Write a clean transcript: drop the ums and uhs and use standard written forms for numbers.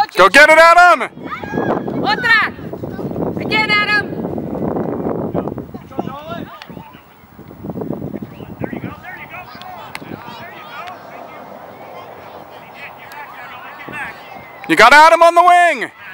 Go get it, Adam! Otra! Again, Adam! There you go. You got Adam on the wing!